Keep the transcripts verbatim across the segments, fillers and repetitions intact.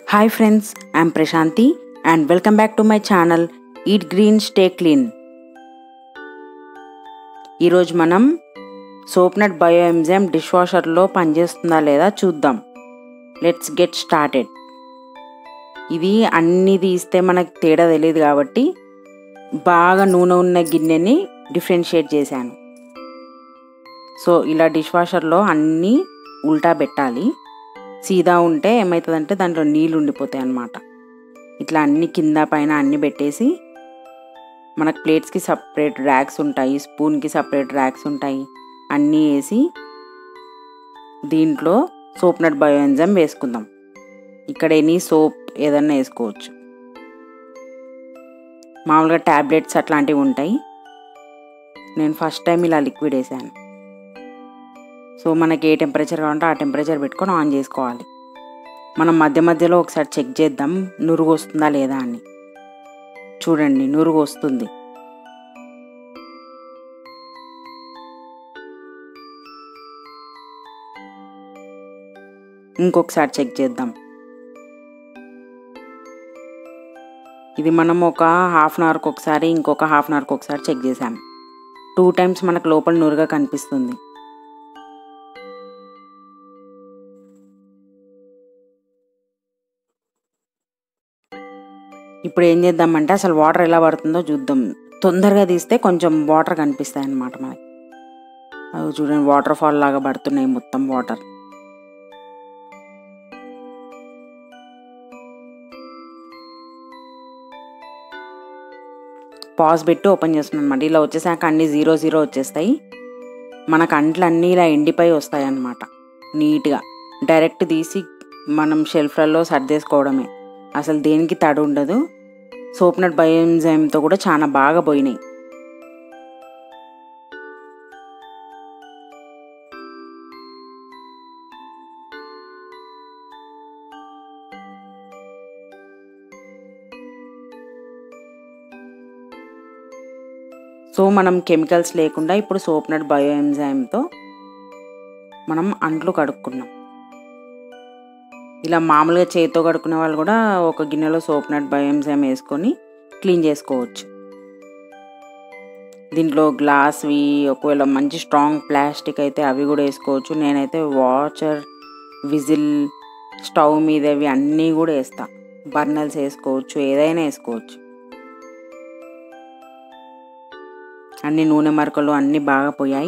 Hi friends, I am Prashanti and welcome back to my channel Eat Green Stay Clean. ఈరోజు మనం soap nut bio enzyme dish వాషర్లో పనిచేస్తుందా లేదా చూద్దాం. Let's get started. ఇది అన్నీ తీస్తే మనకు తేడా తెలియదు కాబట్టి బాగా నూనె ఉన్న గిన్నెని డిఫరెన్షియేట్ చేశాను. సో ఇలా డిష్ వాషర్లో అన్నీ ఉల్టా పెట్టాలి. సీదా ఉంటే ఏమవుతుందంటే దాంట్లో నీళ్ళు ఉండిపోతాయి అన్నమాట. ఇట్లా అన్ని కింద పైన అన్నీ పెట్టేసి మనకు ప్లేట్స్కి సపరేట్ ర్యాక్స్ ఉంటాయి, స్పూన్కి సపరేట్ ర్యాక్స్ ఉంటాయి, అన్నీ వేసి దీంట్లో సోప్ నట్ బయో ఎంజైమ్ వేసుకుందాం. ఇక్కడ ఎనీ సోప్ ఏదన్నా వేసుకోవచ్చు. మామూలుగా ట్యాబ్లెట్స్ అట్లాంటివి ఉంటాయి. నేను ఫస్ట్ టైం ఇలా లిక్విడ్ వేసాను. సో మనకి ఏ టెంపరేచర్ కావాలంటే ఆ టెంపరేచర్ పెట్టుకొని ఆన్ చేసుకోవాలి. మనం మధ్య మధ్యలో ఒకసారి చెక్ చేద్దాం నురుగు వస్తుందా లేదా అని. చూడండి నురుగు వస్తుంది. ఇంకొకసారి చెక్ చేద్దాం. ఇది మనం ఒక హాఫ్ అన్ అవర్కి ఒకసారి ఇంకొక హాఫ్ అన్ అవర్కి ఒకసారి చెక్ చేసాం. టూ టైమ్స్ మనకు లోపల నురుగా కనిపిస్తుంది. ఇప్పుడు ఏం చేద్దామంటే అసలు వాటర్ ఎలా పడుతుందో చూద్దాం. తొందరగా తీస్తే కొంచెం వాటర్ కనిపిస్తాయి అన్నమాట మనకి. అవి చూడండి వాటర్ ఫాల్ లాగా పడుతున్నాయి మొత్తం వాటర్. పాజ్ పెట్టి ఓపెన్ చేస్తున్నాను అనమాట. ఇలా వచ్చేసాక అన్నీ జీరో జీరో వచ్చేస్తాయి. మనకు అంట్లు అన్నీ ఇలా ఎండిపోయి వస్తాయి అన్నమాట. నీట్గా డైరెక్ట్ తీసి మనం షెల్ఫ్లలో సర్దేసుకోవడమే. అసలు దేనికి తడి ఉండదు. సోప్ నట్ బయో ఎంజైమ్తో కూడా చాలా బాగా పోయినాయి. సో మనం కెమికల్స్ లేకుండా ఇప్పుడు సోప్ నట్ బయో ఎంజైమ్తో మనం అంట్లు కడుక్కున్నాం. ఇలా మామూలుగా చేతితో కడుక్కునే వాళ్ళు కూడా ఒక గిన్నెలో సోప్ నట్ బయో ఎంజైమ్ వేసుకొని క్లీన్ చేసుకోవచ్చు. దీంట్లో గ్లాస్వి ఒకవేళ మంచి స్ట్రాంగ్ ప్లాస్టిక్ అయితే అవి కూడా వేసుకోవచ్చు. నేనైతే వాచర్, విజిల్, స్టవ్ మీదవి అన్నీ కూడా వేస్తా. బర్నర్స్ వేసుకోవచ్చు, ఏదైనా వేసుకోవచ్చు. అన్ని నూనె మరకలు అన్నీ బాగా పోయాయి.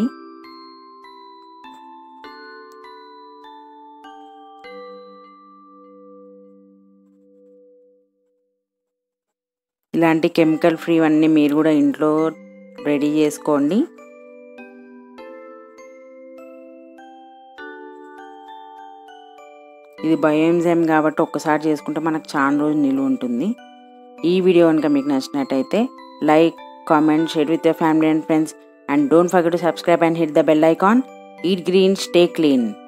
ఇలాంటి కెమికల్ ఫ్రీ అన్నీ మీరు కూడా ఇంట్లో రెడీ చేసుకోండి. ఇది బయో ఎంజైమ్ కాబట్టి ఒక్కసారి చేసుకుంటే మనకు చాలా రోజులు నిలువ ఉంటుంది. ఈ వీడియో కనుక మీకు నచ్చినట్టయితే like, comment, share with your family and friends and don't forget to subscribe and hit the bell icon. Eat green, stay clean.